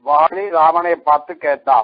வாலி ராமனை பார்த்து கேட்டான்,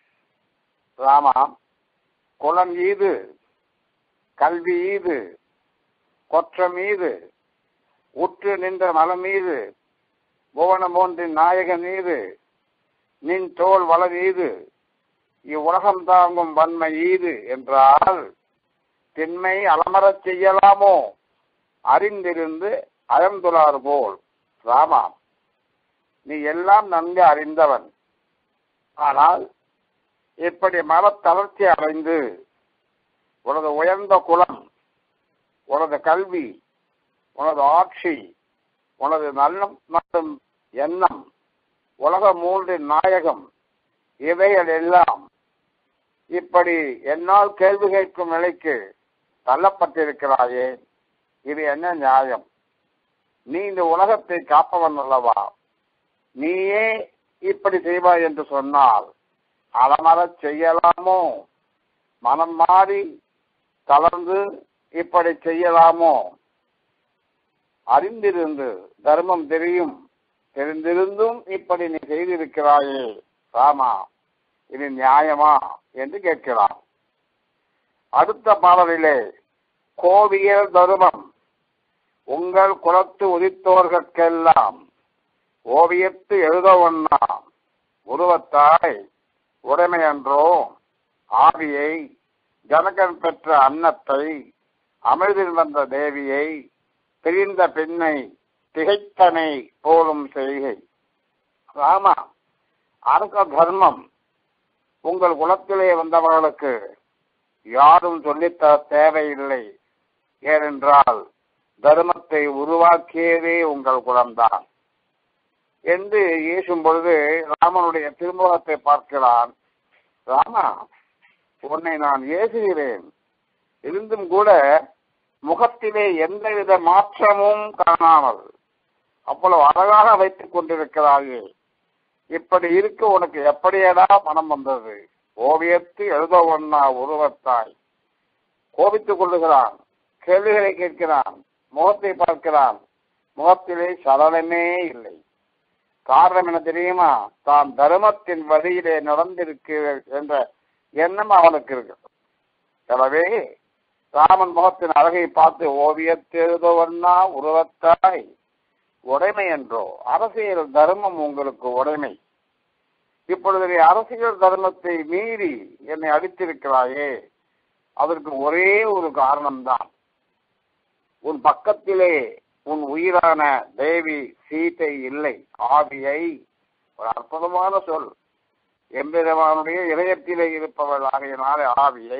ராமா, குலம் ஈது, கல்வி ஈது, கொற்றம் ஈது, உற்று நின்ற மலம் மீது, புவனமோன்றின் நாயகன் மீது, நின் தோல் வளம் ஈது, இவ்வுலகம் தாங்கும் வன்மை ஈது என்றால் திண்மை அலமரச் செய்யலாமோ அறிந்திருந்து அயர்ந்துளார் போல். ராமா, நீ எல்லாம் நன்கு அறிந்தவன். ஆனால் இப்படி மனத்தளர்ச்சி அடைந்து உனது உயர்ந்த குலம், உனது கல்வி, உனது ஆட்சி, உனது நல்லம் மற்றும் எண்ணம், உலக மூன்றின் நாயகம், இவைகள் எல்லாம் இப்படி என்னால் கேள்வி கேட்கும் நிலைக்கு தள்ளப்பட்டிருக்கிறாயே, இது என்ன நியாயம்? நீ இந்த உலகத்தை காப்பவன் அல்லவா? நீயே இப்படி செய்வாய் என்று சொன்னால் அலமரச் செய்யலாமோ? மனம் மாறி தளர்ந்து இப்படி செய்யலாமோ? அறிந்திருந்து தர்மம் தெரியும், தெரிந்திருந்தும் இப்படி நீ செய்திருக்கிறாயே ராமா, இது நியாயமா என்று கேட்கிறான். அடுத்த பாடலிலே கோவியல் தருமம் உங்கள் குலத்து உதித்தோர்கெல்லாம் ஓவியத்து எழுத ஒண்ணா உருவத்தாய் உடைமை அன்றோ ஆவியை, ஜனகன் பெற்ற அன்னத்தை, அமிழ்தில் வந்த தேவியை, பிரிந்த பெண்ணை திகைத்தனை போலும் செய்கை. ராமா, அரச தர்மம் உங்கள் குலத்திலே வந்தவர்களுக்கு யாரும் சொல்லித்தர தேவையில்லை. ஏனென்றால் தர்மத்தை உருவாக்கியதே உங்கள் குலம்தான் என்று ஏசும் பொழுது ராமனுடைய திருமுகத்தை பார்க்கிறான். ராமா, உன்னை நான் ஏசுகிறேன், இருந்தும் கூட முகத்திலே எந்தவித மாற்றமும் காணாமல் அவ்வளவு அழகாக வைத்துக் கொண்டிருக்கிறாயே, இப்படி இருக்க உனக்கு எப்படியடா மனம் வந்தது? ஓவியத்து எழுத ஒண்ணா உருவத்தாய். கோபித்துக் கொள்ளுகிறான், கேள்விகளை கேட்கிறான், முகத்தை பார்க்கிறான், முகத்திலே சலனமே இல்லை. காரணம் என்ன தெரியுமா? தான் தர்மத்தின் வழியிலே நடந்திருக்கிறது என்ற எண்ணம் அவனுக்கு இருக்கிறது. எனவே ராமன் முகத்தின் அழகை பார்த்து ஓவியத்து எழுத ஒண்ணா உருவத்தாய் உடைமை என்றோ, அரசியல் தர்மம் உங்களுக்கு உடைமை. இப்பொழுது நீ அரசியல் தர்மத்தை மீறி என்னை அடித்திருக்கிறாயே, அதற்கு ஒரே ஒரு காரணம்தான். உன் பக்கத்திலே உன் உயிரான தேவி சீதை இல்லை, ஆவியை. ஒரு அற்புதமான சொல். எம்பெருமானுடைய இதயத்திலே இருப்பவள் ஆகையினாலே ஆவியை,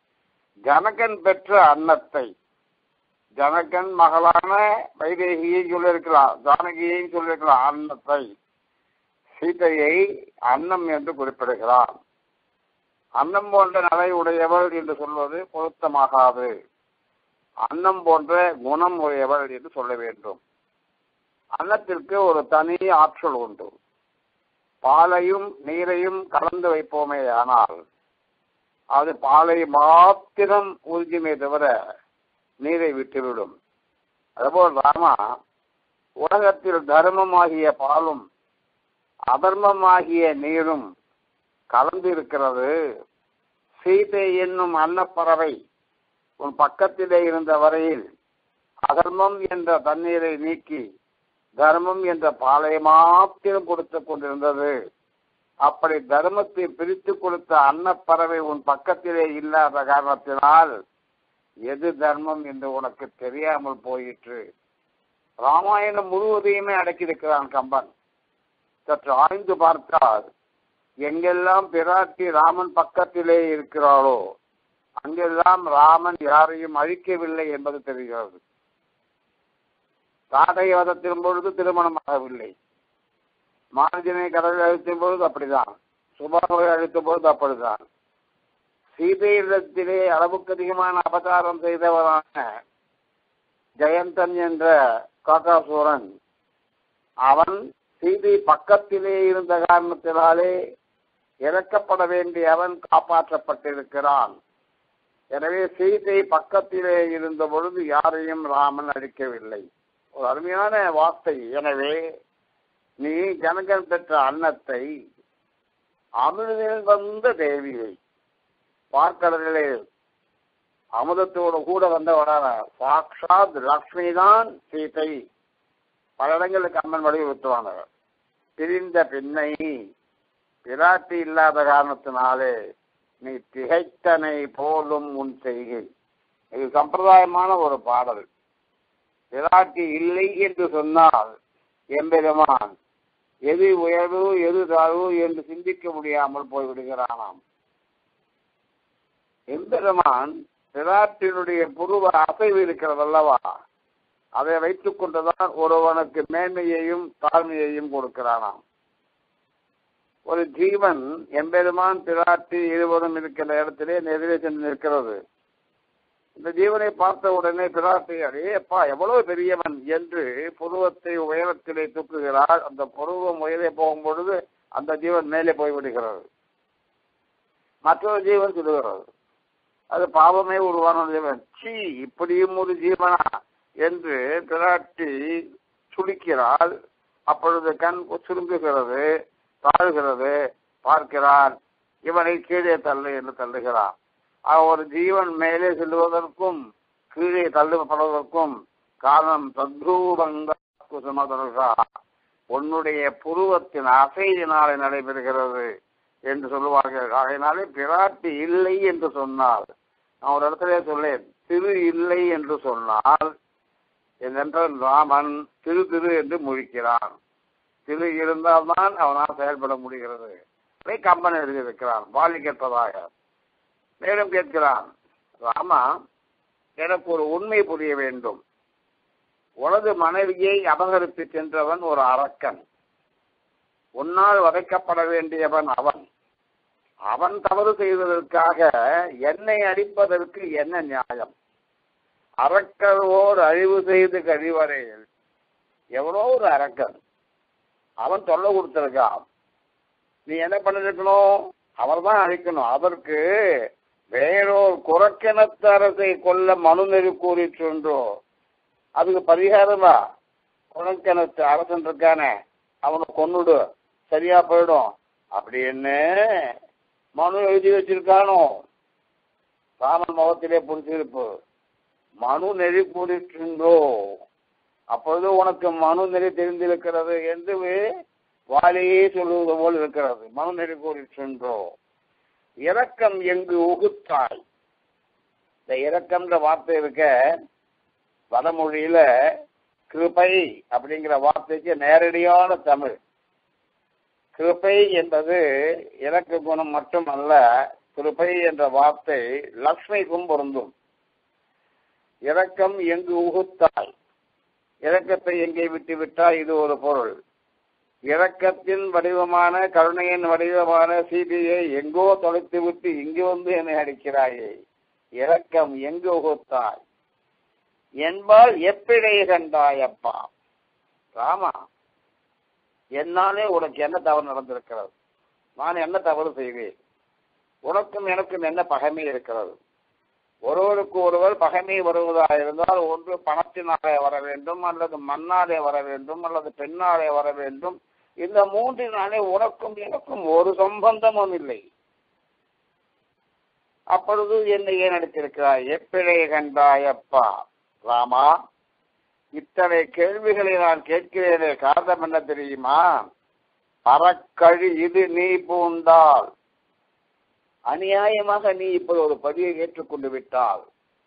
ஜனகன் பெற்ற அன்னத்தை, ஜனகன் மகளான வைதேகியை சொல்லியிருக்கிறார், ஜானகியை சொல்லியிருக்கிறார், அன்னத்தை, சீதையை அன்னம் என்று குறிப்பிடுகிறார். அன்னம் போன்ற நலை உடையவள் என்று சொல்வது பொருத்தமாகாது. அன்னம் போன்ற குணம் உடையவள் என்று சொல்ல வேண்டும். அன்னத்திற்கு ஒரு தனி ஆற்றல் உண்டு. பாலையும் நீரையும் கலந்து வைப்போமே ஆனால் அது பாலை மாத்திரம் உறிஞ்சுமே தவிர நீரை விட்டுவிடும். அதுபோல் ராமா, உலகத்தில் தர்மமாகிய பாலும் அதர்மமாகிய நீரும் கலந்து இருக்கிறது. சீதை என்னும் அன்னப்பறவை உன் பக்கத்திலே இருந்த வரையில் அதர்மம் என்ற தண்ணீரை நீக்கி தர்மம் என்ற பாலை மாத்திரம் கொடுத்து கொண்டிருந்தது. அப்படி தர்மத்தை பிரித்து கொடுத்த அன்னப்பறவை உன் பக்கத்திலே இல்லாத காரணத்தினால் எது தர்மம் என்று உனக்கு தெரியாமல் போயிற்று. ராமாயணம் முழுவதையுமே அடக்கியிருக்கிறான் கம்பன். சற்று ஆய்ந்து பார்த்தால் எங்கெல்லாம் பிராட்டி ராமன் பக்கத்திலே இருக்கிறாளோ அங்கெல்லாம் ராமன் யாரையும் அழிக்கவில்லை என்பது தெரிகிறது. தாடை வதத்தின் பொழுது திருமணமாகவில்லை, மார்ஜனை கடலில் அழித்தும் பொழுது அப்படிதான், சுபாவை அழித்தும் பொழுது அப்படிதான். சீதையிடத்திலே அளவுக்கு அதிகமான அபகாரம் செய்தவரான ஜெயந்தன் என்ற காக்காசூரன், அவன் சீதை பக்கத்திலே இருந்த காரணத்தினாலே இறக்கப்பட வேண்டிய அவன் காப்பாற்றப்பட்டிருக்கிறான். எனவே சீதை பக்கத்திலே இருந்த பொழுது யாரையும் ராமன் அழிக்கவில்லை. ஒரு அருமையான வார்த்தை. எனவே நீ ஜனகன் பெற்ற அன்னத்தை அமிர்தில் வந்த தேவியை பார்க்கடலே அமுதத்தோடு கூட வந்தவரான சாக்ஷாத் லக்ஷ்மி தான் சீதை. பல இடங்களுக்கு அம்மன் வலியுறுத்துவாங்க. பிரிந்த பின்னை பிராட்டி இல்லாத காரணத்தினாலே நீ திகைத்தனை போலும் உன் செய்கை. இது சம்பிரதாயமான ஒரு பாடல். பிராட்டி இல்லை என்று சொன்னால் எம்பெருமான் எது உயர்வு எது தாழ்வு என்று சிந்திக்க முடியாமல் போய்விடுகிறானாம். எம்பெருமான் பிராட்டினுடைய புருவ அசைவு இருக்கிறது அல்லவா, அதை வைத்துக் கொண்டுதான் ஒருவனுக்கு மேன்மையையும் தாழ்மையையும் கொடுக்கிறானாம். ஒரு ஜீவன் எம்பெருமான் பிராட்டி இருவரும் இருக்கிற இடத்திலே எதிரே சென்று நிற்கிறது. இந்த ஜீவனை பார்த்த உடனே பிராட்டி அடேப்பா எவ்வளவு பெரியவன் என்று புருவத்தை உயரத்திலே தூக்குகிறார். அந்த புருவம் உயரே போகும் பொழுது அந்த ஜீவன் மேலே போய்விடுகிறது. மற்றொரு ஜீவன் சொல்லுகிறது, அது பாவமே உருவான ஜீவன். சீ, இப்படியும் ஒரு ஜீவனா என்று பிராட்டி சுளிக்கிறாள். அப்பொழுது கண் சுருங்குகிறது, தாழ்கிறது. பார்க்கிறான், இவனை கீழே தள்ளு என்று தள்ளுகிறான். ஒரு ஜீவன் மேலே செல்வதற்கும் கீழே தள்ளுவதற்கும் காரணம் தத்ரூபங்க குசுமதர்கா, உன்னுடைய புருவத்தின் அசையினாலே நடைபெறுகிறது என்று சொல்லுவார்கள். ஆகையினாலே பிராட்டி இல்லை என்று சொன்னால், நான் ஒரு இடத்துல சொல்லேன், திரு இல்லை என்று சொன்னால் என்றால் ராமன் திரு திரு என்று முழிக்கிறான். திரு இருந்தால்தான் அவனால் செயல்பட முடிகிறது. அதை கம்பன் எழுதியிருக்கிறான் வாலி கேட்பதாக. மேலும் கேட்கிறான், ராமா எனக்கு ஒரு உண்மை புரிய வேண்டும். உனது மனைவியை அபகரித்து சென்றவன் ஒரு அரக்கன். உன்னால் வதைக்கப்பட வேண்டியவன் அவன். அவன் தவறு செய்வதற்காக என்னை அடிப்பதற்கு என்ன நியாயம்? அரக்கரோடு அழிவு செய்து கழிவறையில் எவ்வளோ ஒரு அரக்கன் அவன் தொல்லை கொடுத்திருக்கான். நீ என்ன பண்ணிருக்கணும்? அவர் தான் அழிக்கணும். அதற்கு வேறோர் குரக்கிணத்து அரசை கொல்ல மனு நெறி கூறிற்றோ, அதுக்கு பரிகாரமா குரக்கிணத்து அரசன் இருக்கானே அவனை கொன்னுடு, சரியா போயிடும் அப்படின்னு மனு எழுதி வச்சிருக்கானோ. ராமன் முகத்திலே புரிச்சிருப்பு. மனு நெறி கூறிற்றோ, அப்பொழுது உனக்கு மனு நெறி தெரிந்திருக்கிறது என்று வாலியே சொல்லுவது போல் இருக்கிறது. மனு நெறி கூறிற்றோ. இரக்கம் எங்கு உகுத்தாய். இந்த இரக்கம்ன்ற வார்த்தை இருக்க வடமொழியில கிருபை அப்படிங்கிற வார்த்தைக்கு நேரடியான தமிழ். கிருபை என்பது இரக்க குணம் மட்டுமல்ல, கிருபை என்ற வார்த்தை லக்ஷ்மிக்கும் பொருந்தும். இரக்கம் எங்கு உகுத்தாய், இரக்கத்தை எங்கே விட்டு விட்டாய், இது ஒரு பொருள். இரக்கத்தின் வடிவமான கருணையின் வடிவமான சீதையை எங்கோ தொலைத்து விட்டு இங்கு வந்து என்னை அடிக்கிறாயே, இரக்கம் எங்கு உகுத்தாய் என்பால் எப்பிழை கண்டாயப்பா. ராமா, என்னாலே உனக்கு என்ன தவறு நடந்திருக்கிறது? நான் என்ன தவறு செய்வேன்? உனக்கும் எனக்கும் என்ன பகைமை இருக்கிறது? ஒருவருக்கு ஒருவர் பகைமை வருவதாக இருந்தால் ஒன்று பணத்தினாலே வர வேண்டும், அல்லது மண்ணாலே வர வேண்டும், அல்லது பெண்ணாலே வர வேண்டும். இந்த மூன்றினாலே உனக்கும் எனக்கும் ஒரு சம்பந்தமும் இல்லை. அப்பொழுது என்னை ஏன் அடித்திருக்கிறாய்? எப்பிழை கண்டாயப்பா. ராமா, இத்தனை கேள்விகளை நான் கேட்கிறேனே காரணம் என்ன தெரியுமா? அறக்கழி இது நீ பூண்டால், அநியாயமாக நீ இப்போது ஒரு பதியை ஏற்றுக்கொண்டு விட்டால்,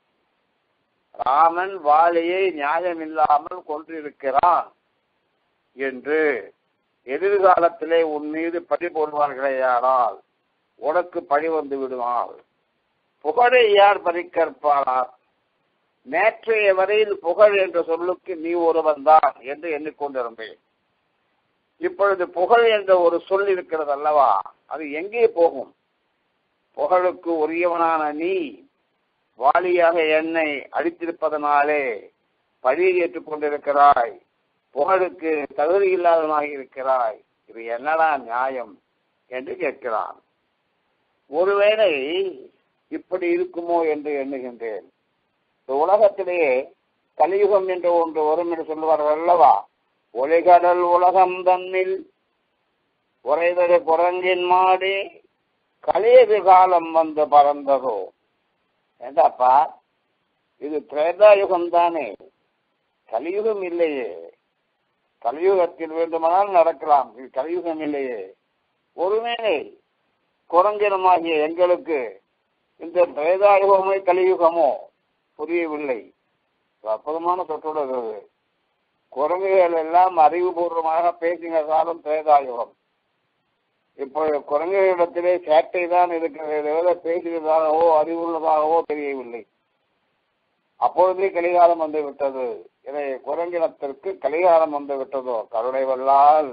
ராமன் வாலியை நியாயம் இல்லாமல் கொன்றிருக்கிறான் என்று எதிர்காலத்திலே உன் மீது பழி போடுவார்களேயானால் உனக்கு பழி வந்து விடுவாள். புகழை யார் பறிக்கற்பார்? நேற்றைய வரையில் புகழ் என்ற சொல்லுக்கு நீ ஒருவன் தான் என்று எண்ணிக்கொண்டிருந்தேன். இப்பொழுது புகழ் என்ற ஒரு சொல் இருக்கிறது அல்லவா, அது எங்கே போகும்? புகழுக்கு உரியவனான நீ வாலியாக என்னை அடித்திருப்பதனாலே பழியை ஏற்றுக்கொண்டிருக்கிறாய், புகழுக்கு தகுதி இல்லாதவனாக இருக்கிறாய். இது என்னடா நியாயம் என்று கேட்கிறான். ஒருவேளை இப்படி இருக்குமோ என்று எண்ணுகின்றேன். இந்த உலகத்திலேயே கலியுகம் என்ற ஒன்று வரும் என்று சொல்லுவார்கள் அல்லவா, ஒளிகடல் உலகம் தன்னில் உறைதரு குரங்கின் மாடி கலியது காலம் வந்து பறந்ததோ. ஏண்டாப்பா, இது திரேதாயுகம் தானே, கலியுகம் இல்லையே. கலியுகத்தில் வேண்டுமானால் நடக்கலாம், இது கலியுகம் இல்லையே. ஒருவேளை குரங்கினமாகிய எங்களுக்கு இந்த திரேதாயுகமே கலியுகமோ புரியவில்லை. அற்புதமான சொற்றொடர். குரங்குகள் எல்லாம் அறிவுபூர்வமாக பேசின காலம் திரேதாயுகம். இப்போ குரங்குகளிடத்திலே சேட்டை தான் இருக்கிறத, பேசுகிறதாகவோ அறிவுள்ளதாகவோ தெரியவில்லை. அப்பொழுதே கலிகாலம் வந்து விட்டது. எனவே குரங்கினத்திற்கு கலிகாலம் வந்து விட்டதோ. கருணை வல்லால்,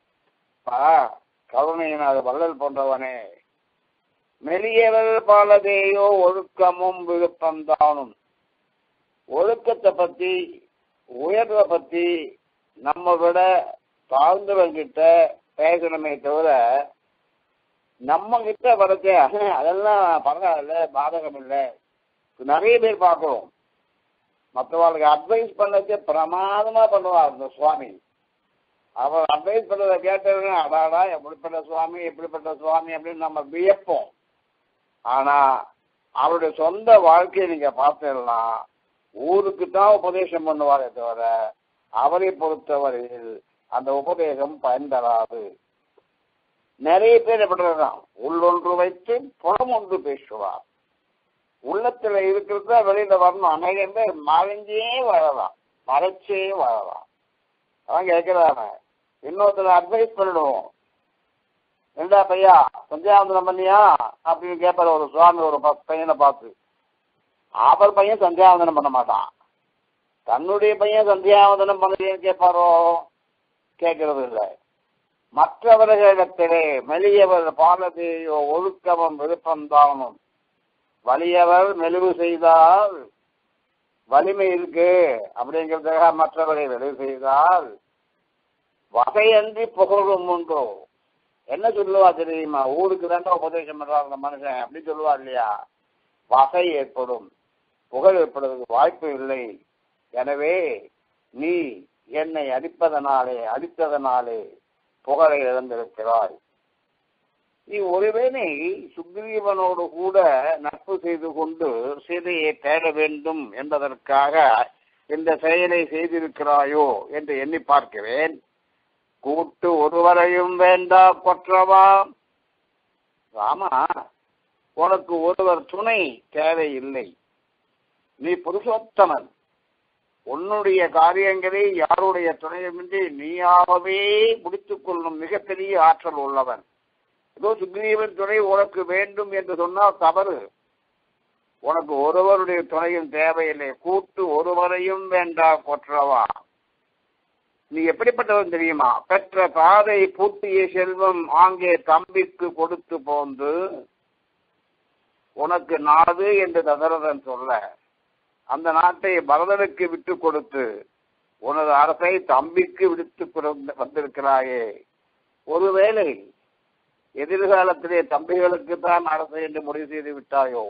கருணையினாத வள்ளல் போன்றவனே, மெலியவள் பாலதேயோ ஒழுக்கமும் விழுப்பந்தானும். ஒழுக்கத்தை பத்தி உயர்வை பத்தி நம்ம விட தாழ்ந்தவங்கிட்ட பேசணுமே தவிர நம்ம கிட்ட வரச்ச அதெல்லாம் பரவாயில்ல, பாதகம் இல்லை. நிறைய பேர் பார்க்கிறோம், மற்றவர்களுக்கு அட்வைஸ் பண்ணச்ச பிரமாதமா பண்ணுவார் இந்த சுவாமி. அவர் அட்வைஸ் பண்ணதை கேட்டவங்க அடாடா எப்படிப்பட்ட சுவாமி எப்படிப்பட்ட சுவாமி அப்படின்னு நம்ம வியப்போம். ஆனா அவருடைய சொந்த வாழ்க்கையை நீங்க பார்த்தீங்கன்னா ஊருக்கு தான் உபதேசம் பண்ணுவாரே தவிர அவரை பொறுத்தவரையில் அந்த உபதேசம் பயன் தராது. நிறைய பேர் எப்படிதான் உள்ளொன்று வைத்து புறம் ஒன்று பேசுவார். உள்ளத்துல இருக்கிறதா வெளியில வரணும். அநேகம் பேர் மறைஞ்சே வாழலாம், மறைச்சே வாழலாம். அதான் கேட்கிறாங்க. இன்னொருத்தர் அட்வைஸ் பண்ணிடுவோம், ரெண்டா பையா சந்தியாவந்தனம் பண்ணியா அப்படின்னு கேட்பாரு ஒரு சுவாமி ஒரு பையனை பார்த்து. அவர் பையன் சந்தியாவந்தனம் பண்ண மாட்டான், தன்னுடைய பையன் சந்தியாவந்தனம் பண்ணலைன்னு கேட்பாரோ? கேட்கறது இல்லை. மற்றவர்களிடத்திலே மெலியவர் பாலதேயோ ஒழுக்கமும் விருப்பந்தானும். வலியவர் மெலிவு செய்தால் வலிமை இருக்கு அப்படிங்கிறதுக்காக மற்றவரை மெலிவு செய்தால் வகையன்றி புகழும் உண்டோ. என்ன சொல்லுவா தெரியுமா? ஊருக்கு தாண்டா உபதேசம் பண்றாங்க அந்த மனுஷன் அப்படி சொல்லுவா இல்லையா? வகை ஏற்படும், புகழ் ஏற்படுவதற்கு வாய்ப்பு இல்லை. எனவே நீ என்னை அடித்ததனாலே புகழை இழந்திருக்கிறாய். நீ ஒருவேளை சுக்ரீவனோடு கூட நட்பு செய்து கொண்டு சீதையை தேட வேண்டும் என்பதற்காக இந்த செயலை செய்திருக்கிறாயோ என்று எண்ணி பார்க்கிறேன். கூட்டு ஒருவரையும் வேண்டா கொற்றவா. ராமா, உனக்கு ஒருவர் துணை தேவையில்லை. நீ புருஷோத்தமன். உன்னுடைய காரியங்களை யாருடைய துணையுமின்றி நீயாகவே முடித்துக் கொள்ளும் மிகப்பெரிய ஆற்றல் உள்ளவன். ஏதோ சுக்ரீவன் துணை உனக்கு வேண்டும் என்று சொன்னால் தவறு. உனக்கு ஒருவருடைய துணையும் தேவையில்லை. கூட்டு ஒருவரையும் வேண்டா கொற்றவா. நீ எப்படிப்பட்டவன் தெரியுமா? பெற்ற தாதை பூட்டிய செல்வம் ஆங்கே தம்பிக்கு கொடுத்து போந்து உனக்கு நாடு என்று தசரதன் சொல்ல அந்த நாட்டை பரதனுக்கு விட்டு கொடுத்து உனது அரசை தம்பிக்கு விடுத்து வந்திருக்கிறாயே. ஒருவேளை எதிர்காலத்திலே தம்பிகளுக்கு தான் அரசு என்று முடிவு செய்து விட்டாயோ?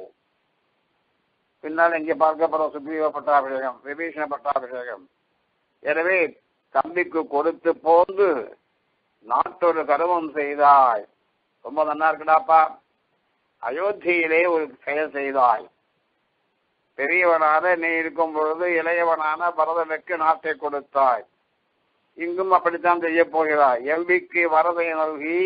பின்னால் இங்கே பார்க்கப்படும் சுக்ரீவ பட்டாபிஷேகம், விபீஷண பட்டாபிஷேகம். எனவே தம்பிக்கு கொடுத்து போந்து நாட்டொரு கருமம் செய்தாய். ரொம்ப நல்லா இருக்குடாப்பா. அயோத்தியிலே ஒரு செயல் செய்தாய். பெரியவனான நீ இருக்கும் பொழுது இளையவனான பரதனுக்கு நாட்டை கொடுத்தாய். இங்கும் அப்படித்தான் செய்ய போகிறாய். எம்பிக்கு வரதை நல்கி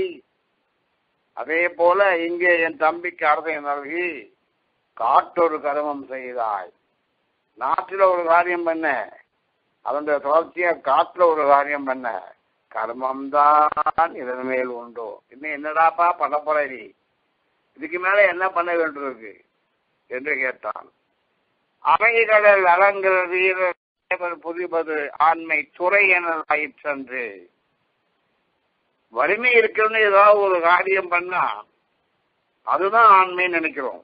அதே போல இங்கே என் தம்பிக்கு அரசை நல்கி காட்டொரு கருமம் செய்தாய். நாட்டில் ஒரு காரியம் பண்ண, அதனுடைய தொடர்ச்சியா காட்டுல ஒரு காரியம் பண்ண. கர்மம் தான் இதன் மேல் உண்டோ. இன்னும் என்னடாப்பா பண்ண போற நீ? இதுக்கு மேல என்ன பண்ண வேண்டியிருக்கு என்று கேட்டான். அவைகளில் அலங்கள் வீரர் புதிபது ஆண்மை துறை என ஆயிற்றன்று. வலிமை இருக்குன்னு ஏதாவது ஒரு காரியம் பண்ணா அதுதான் ஆண்மைன்னு நினைக்கிறோம்.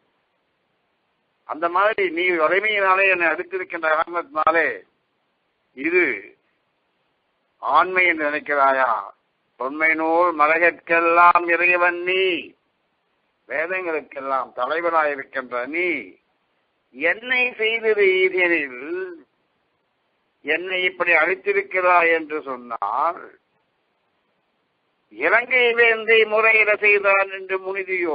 அந்த மாதிரி நீ வலிமையினாலே என்னை அடுத்திருக்கின்ற காரணத்தினாலே இது ஆண்மை என்று நினைக்கிறாயா? தொன்மை நூல் மலகற்கெல்லாம் இறைவன் நீ, வேதங்களுக்கெல்லாம் தலைவராயிருக்கின்ற நீ என்னை செய்தது ஈதியனில் என்னை இப்படி அழித்திருக்கிறாய் என்று சொன்னால் இலங்கை வேந்தை முறையில செய்தான் என்று முனிதியோ,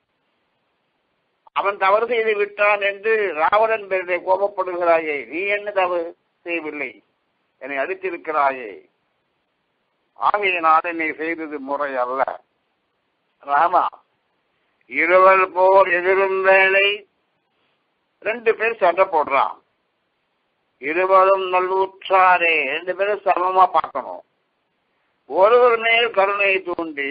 அவன் தவறு செய்து விட்டான் என்று ராவணன் பேரை கோபப்படுகிறாயே, நீ என்ன தவறு செய்யவில்லை, என்னை அழித்திருக்கிறாயே, ஆகையினால் என்னை செய்தது முறை அல்ல. ராமா, இருவர் போர் எதிரும் வேலை, 2 பேர் சண்டை போடுறான், இருவரும் நல்லூற்றாரே, 2 பேரும் சமமா பார்க்கணும். ஒருவர் மேல் கருணை தூண்டி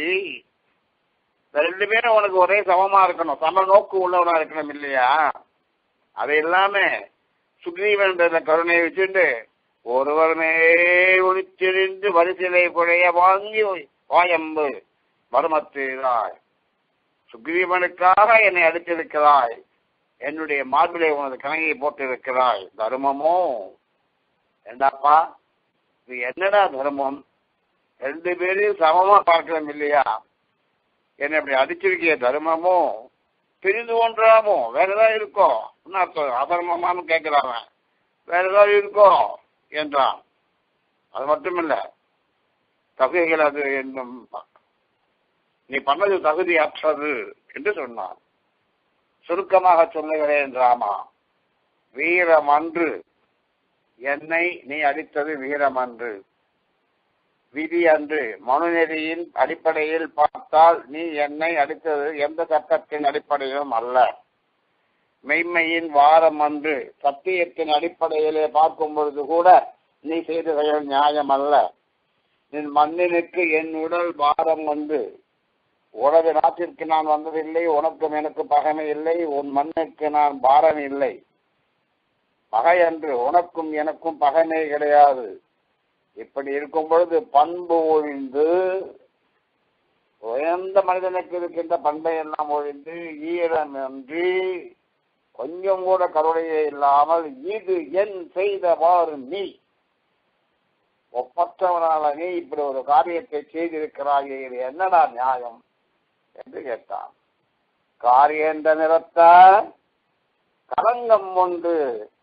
2 பேரும் உனக்கு ஒரே சமமா இருக்கணும், சம நோக்கு உள்ளவனா இருக்கணும் இல்லையா? அது இல்லாம சுக்ரீவன் கருணையை வச்சுட்டு ஒருவர் மேல் ஒளித்திருந்து வரிசிலை குழைய வாங்கி வாயம்பு மருமத்தாய், சுக்ரீவனுக்காக என்னை அடித்திருக்கிறாய், என்னுடைய மார்பிலை உனது கணங்கை போட்டிருக்கிறாய், தர்மமோ? ஏண்டாப்பா இது என்னடா தர்மம்? 2 பேரையும் சமமா பார்க்கலாம் இல்லையா? என்னை அப்படி அடிச்சிருக்கிய தர்மமோ பிரிந்து ஒன்றாமோ? வேற ஏதாவது இருக்கோ? என்ன அர்த்தம்? அதர்மமானு கேட்கிறாங்க. வேற ஏதாவது இருக்கோ என்றான். அது மட்டுமில்ல, தகுதிகள் அது என்னும் நீ பண்ணது தகுதியற்றது என்று சொன்னான். சுருக்கமாக சொல்லுகிறேன் ராமா, வீரம் அன்று, என்னை நீ அடித்தது வீரம் அன்று, விதி அன்று. மனுநெறியின் அடிப்படையில் பார்த்தால் நீ என்னை அடித்தது எந்த சட்டத்தின் அடிப்படையிலும் அல்ல. மெய்மையின் வாரம் அன்று, சத்தியத்தின் அடிப்படையிலே பார்க்கும் பொழுது கூட நீ செய்த செயல் நியாயம் அல்ல. நின் மண்ணினுக்கு என் உடல் பாரம் வந்து, உனது நாட்டிற்கு நான் வந்ததில்லை, உனக்கும் எனக்கு பகைமை இல்லை, உன் மண்ணுக்கு நான் பாரம் இல்லை. பகை அன்று, உனக்கும் எனக்கும் பகைமை கிடையாது. இப்படி இருக்கும் பொழுது பண்பு ஒழிந்து, உயர்ந்த மனிதனுக்கு இருக்கின்ற பண்பை எல்லாம் ஒழிந்து, ஈரமின்றி கொஞ்சம் கூட கருணையே இல்லாமல், இது என் செய்தவாறு நீ ஒப்பற்றவனால நீ இப்படி ஒரு காரியத்தை செய்திருக்கிறாயே, இது என்னடா நியாயம் என்று கேட்டான். காரியந்த நிறத்த கலங்கம் ஒன்று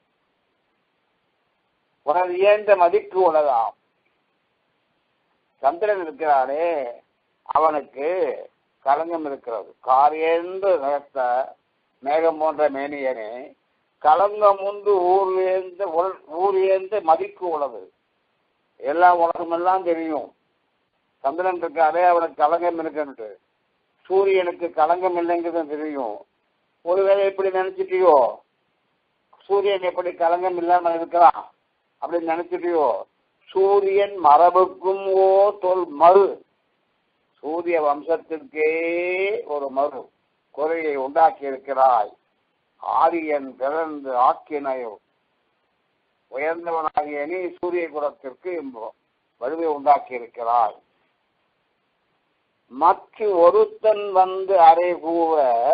உனது ஏந்த மதிக்கு உலகாம். சந்திரன் இருக்கிறானே அவனுக்கு களங்கம் இருக்கிறது. காரியேந்த நிறத்த மேகம் போன்ற மேனியனே, களங்கம் உண்டு ஊர் ஏந்த மதிக்கு உலகு. எல்லா உலகமெல்லாம் தெரியும். சந்திரன் இருக்காரே அவனுக்கு களங்கம் இருக்குன்ட்டு, சூரியனுக்கு களங்கம் இல்லைங்கிறது தெரியும். ஒருவேளை எப்படி நினைச்சிட்டியோ, சூரியன் எப்படி களங்கம் இல்லாம இருக்கலாம் அப்படின்னு நினைச்சிட்டியோ, சூரியன் மரபுக்கும் தொல் மறு, சூரிய வம்சத்திற்கே ஒரு மறு குறையை உண்டாக்கி இருக்கிறாய். ஆரியன் பிறந்து ஆக்கினையோ, உயர்ந்தவனாகிய நீ சூரிய குலத்திற்கு வலுவை உண்டாக்கி இருக்கிறாய். மற்ற ஒருத்தன் வந்து அரை கூவ,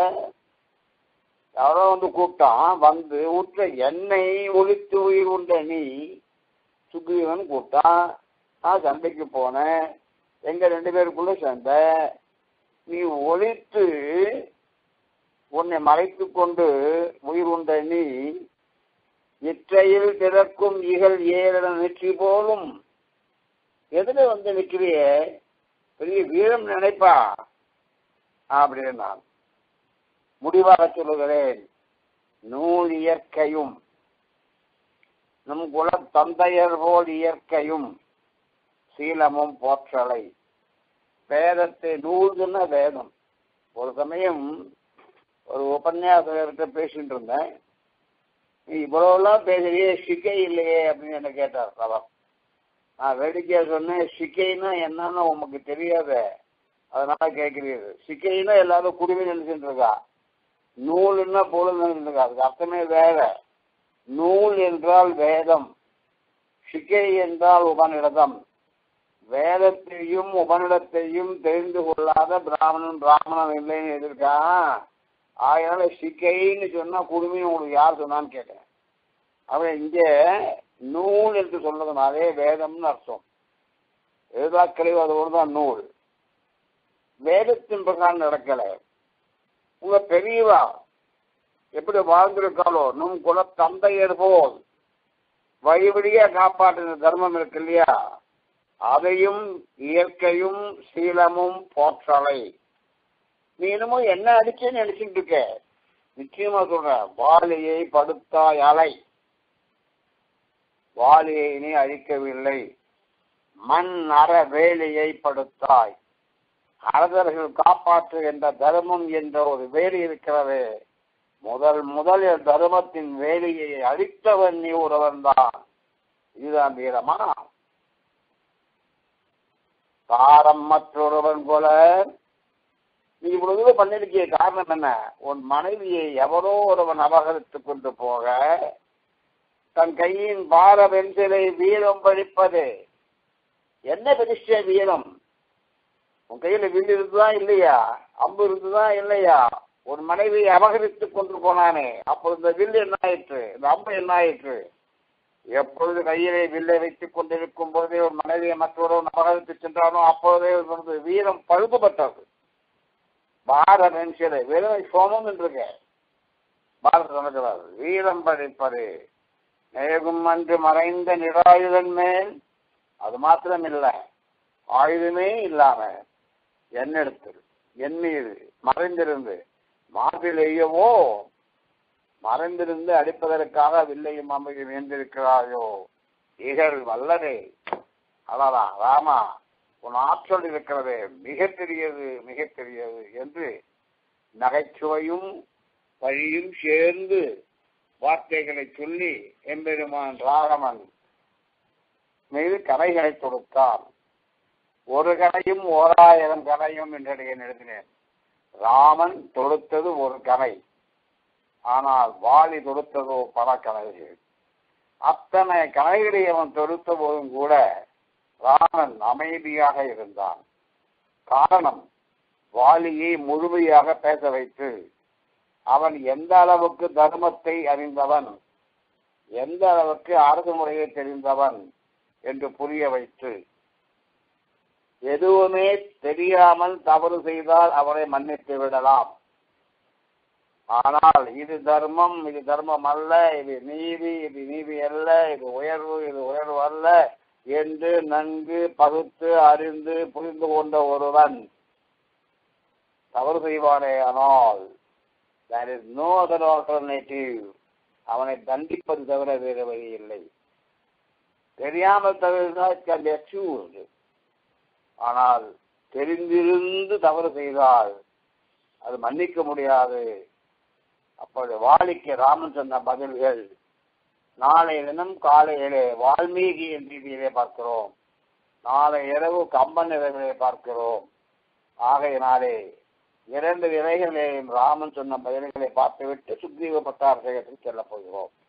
யாரோ வந்து கூப்பிட்டான், வந்து உற்ற என்னை ஒழித்து உயிர் உண்ட நீ, சுக்ரீவன் கூப்பிட்டான், நான் சண்டைக்கு போனேன், எங்க 2 பேருக்குள்ள சண்டை, நீ ஒழித்து உன்னை மறைத்து கொண்டு உயிர் உண்ட நீ, இற்றையில் திறக்கும் இகழ் ஏழன வெற்றி போலும். எதுல வந்து நிற்கிறிய, பெரிய வீரம் நினைப்பா அப்படின்னு நான் முடிவாக சொல்லுகிறேன். நூல் இயற்கையும் நம் குல தந்தையர் போல் இயற்கையும் சீலமும் போற்றலை. வேதத்தை நூல்னா வேதம். ஒரு சமயம் ஒரு உபன்யாசகர்கிட்ட பேசிட்டு இருந்தேன், நீ இவ்வளவுலாம் பேசுறியே சிக்கை இல்லையே அப்படின்னு என்ன கேட்டார் அவர். நான் வேடிக்கையா சொன்னேன், சிக்கைன்னா என்னன்னு உமக்கு தெரியாத, அதனால கேட்கிறீர்கள். சிக்கைன்னா எல்லாரும் குடிமை நினைச்சுட்டு இருக்கா, நூல்னா பொருள் நினைச்சுட்டு இருக்கா, அதுக்கு அர்த்தமே வேற. நூல் என்றால் வேதம், சிக்கை என்றால் உபநிடதம். வேதத்தையும் உபநிடத்தையும் தெரிந்து கொள்ளாத பிராமணன் இல்லைன்னு எதிர்க்கான். அதனால சிக்கைன்னு சொன்னா குடுமையும் உங்களுக்கு யார் சொன்னான்னு கேட்டேன். அவன் இங்க நூல் என்று சொன்னதுனாலே வேதம்னு அர்த்தம். எழுதாக்களையோ அது ஒன்றுதான் நூல். வேதத்தின் பிரகாரம் நடக்கல. உங்க பெரியவா எப்படி வாழ்ந்திருக்காளோ, நம் குல தந்தையர் போல் வழிபடியா காப்பாற்றுற தர்மம் இருக்கு இல்லையா, அதையும் இயற்கையும் சீலமும் போற்றலை. நீ இன்னமும் என்ன அடிச்சேன்னு நினைச்சுட்டு இருக்க. நிச்சயமா சொல்ற, வாலியை படுத்தாய் அலை, வாலியை நீ அழிக்கவில்லை. மண் அற வேலியை படுத்தாய், அரசர்கள் காப்பாற்று என்ற தர்மம் என்ற ஒரு வேலி இருக்கிறது. முதல் தர்மத்தின் வேலியை அழித்தவன் நீ ஒருவன் தான். இதுதான் வீரமா? தாரம் மற்றொருவன் போல நீ இவ்வளவு பண்ணிருக்கிய காரணம் என்ன? உன் மனைவியை எவரோ ஒருவன் அபகரித்துக் கொண்டு போக தன் கையின் பார பென்சிலை வீரம் பழிப்பது என்ன பெரிய வீரம்? உன் கையில வில் இருந்துதான் இல்லையா, அம்பு இருந்துதான் இல்லையா? ஒரு மனைவியை அபகரித்துக் கொண்டு போனானே, அப்பொழுது இந்த வில் என்ன ஆயிற்று, இந்த அம்பு என்ன ஆயிற்று? எப்பொழுது கையிலே வில்லை வைத்துக் கொண்டிருக்கும் போதே ஒரு மனைவியை மற்றொருவன் அபகரித்து சென்றானோ அப்பொழுதே வீரம் பழுதுபட்டது. பார பென்சிலை வெறும் சோமம் என்று பாரத சொல்லுகிறார். வீரம் பழிப்பது நேகும் அன்று மறைந்த நிராயுதன் மேல், அது மாத்திரம் இல்ல, ஆயுதமே இல்லாம என்னெடுத்து என் மீது மறைந்திருந்து மார்பிலேயவோ மறைந்திருந்து அடிப்பதற்காக வில்லையும் அம்பையும் வேண்டியிருக்கிறாயோ இகழ் வல்லரே. அதான் ராமா, உன் ஆற்றல் இருக்கிறதே மிகப்பெரியது மிகப்பெரியது என்று நகைச்சுவையும் வழியும் சேர்ந்து வார்த்தைகளை சொல்லி எம்பெருமான் ராகவன் மீது கலைகளை தொடுத்தான். ஒரு கலையும் 1000 கலையும் என்றுடைய எழுதினேன். ராமன் தொடுத்தது ஒரு கலை, ஆனால் வாலி தொடுத்ததோ பல கலைகள். அத்தனை கலைகளை அவன் தொடுத்த போதும் கூட ராமன் அமைதியாக இருந்தான். காரணம், வாலியை முழுமையாக பேச வைத்து அவன் எந்த அளவுக்கு தர்மத்தை அறிந்தவன், எந்த அளவுக்கு அரசு முறையை தெரிந்தவன் என்று புரிய வைத்து, எதுவுமே தெரியாமல் தவறு செய்தால் அவரை மன்னித்து விடலாம். ஆனால் இது தர்மம், இது தர்மம் அல்ல, இது நீதி, இது நீதி அல்ல, இது உயர்வு, இது உயர்வு அல்ல என்று நன்கு பகுத்து அறிந்து புரிந்து கொண்ட ஒருவன் தவறு செய்வானே, ஆனால் there is no other alternative. அவனை தண்டிப்பது தவிர வேறு வழி இல்லை. தெரியாமல் தவறு, ஆனால் தெரிந்திருந்து தவறு செய்தால் அது மன்னிக்க முடியாது. அப்படி வாலிக்கு ராமன் சொன்ன பதில்கள் நாளை தினம் காலையிலே வால்மீகி என்ற ரீதியிலே பார்க்கிறோம், நாளை இரவு கம்பன் இரவிலே பார்க்கிறோம். ஆகையினாலே 2 இலைகளையும் ராமன் சொன்ன பதில்களை பார்த்துவிட்டு சுக்ரீவ பட்டாபிஷேகத்துக்கு செல்ல போகிறோம்.